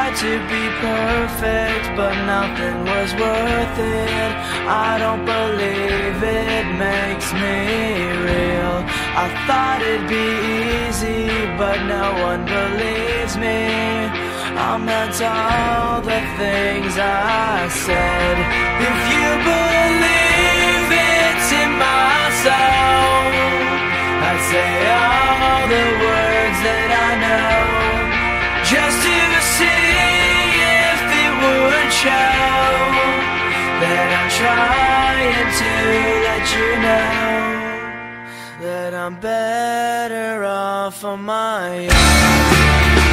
tried to be perfect, but nothing was worth it. I don't believe it makes me real. I thought it'd be easy, but no one believes me. I meant all the things I said. If you believe it's in my soul, I'd say all the words that I know, just to see if it would show that I'm trying to let you know that I'm better off on my own.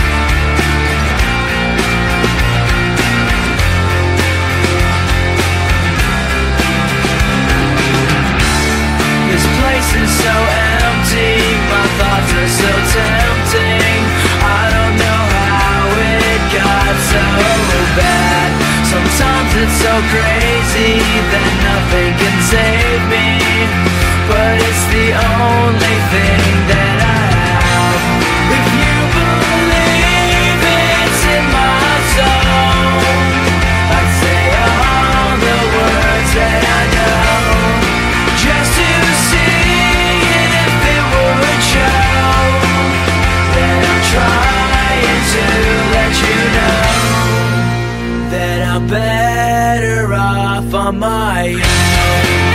This place is so empty, my thoughts are so tempting. I don't know how it got so bad. Sometimes it's so crazy that nothing can save me, but it's the only thing that I have. If you believe it's in my soul, I'd say all the words that I know, just to see if it would show that I'm trying to let you know that I'm better off on my own.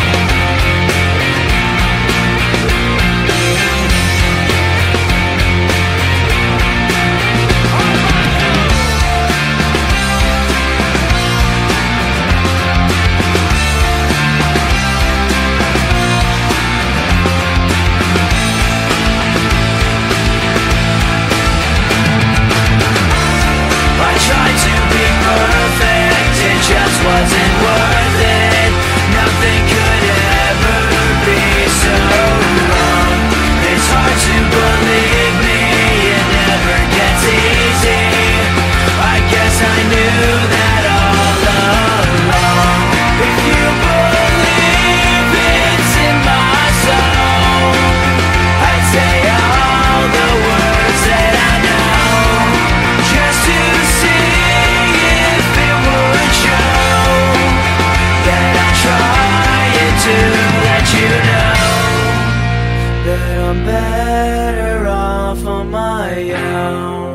Wasn't worth it. Nothing could ever be so wrong. It's hard to believe me, it never gets easy. I guess I knew that all along. If you believe it's in my soul, I'd say all the words that I know, just to see if it would show that I'm trying to let you know that I'm better off on my own.